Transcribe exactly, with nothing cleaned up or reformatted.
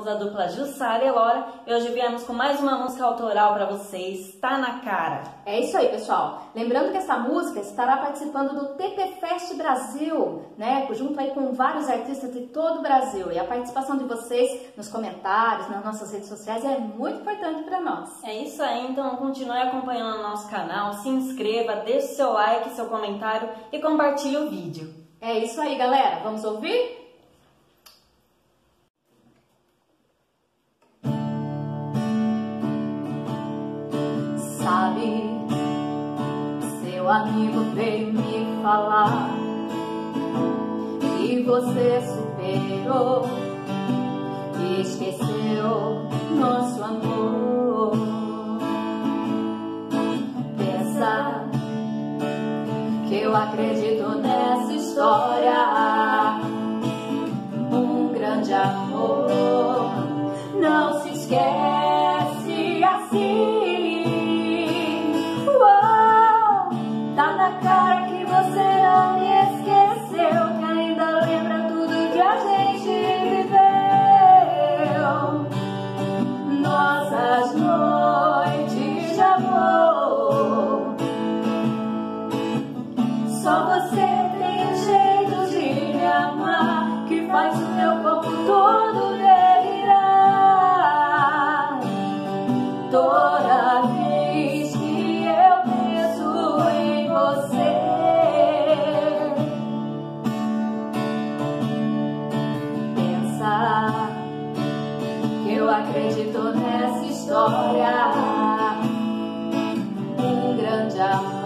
da dupla Jussara e Elora e hoje viemos com mais uma música autoral para vocês, Tá na Cara. É isso aí, pessoal. Lembrando que essa música estará participando do T P Fest Brasil, né? Junto aí com vários artistas de todo o Brasil. E a participação de vocês nos comentários, nas nossas redes sociais é muito importante para nós. É isso aí, então continue acompanhando o nosso canal, se inscreva, deixe seu like, seu comentário e compartilhe o vídeo. É isso aí, galera. Vamos ouvir? Sabe, seu amigo veio me falar que você superou e esqueceu nosso amor. Pensa que eu acredito nessa história, um grande amor não se esquece assim. Tá na cara que você não me esqueceu, que ainda lembra tudo que a gente viveu. Nossas noites de amor. Só você tem um jeito de me amar, que faz o meu corpo todo delirar. Toda vez que eu penso em você, pensa que eu acredito nessa história, um grande amor